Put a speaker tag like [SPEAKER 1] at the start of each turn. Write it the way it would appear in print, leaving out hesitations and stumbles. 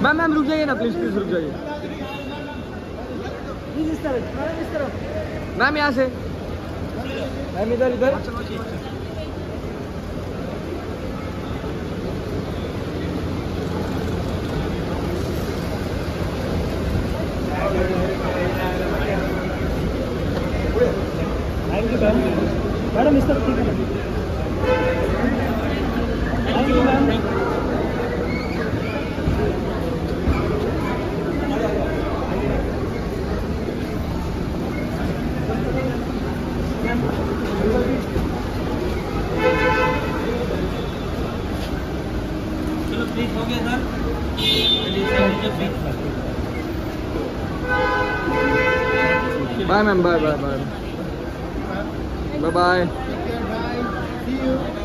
[SPEAKER 1] Ma'am रुक जाइए ना प्लीज रुक जाइए
[SPEAKER 2] इस तरफ
[SPEAKER 1] मैम यहाँ से मैम इधर
[SPEAKER 2] थैंक यू मैडम इस तरफ ठीक है थैंक यू मैम चलो प्लीज हो गया sir
[SPEAKER 1] bye ma'am bye bye bye bye bye
[SPEAKER 2] See you.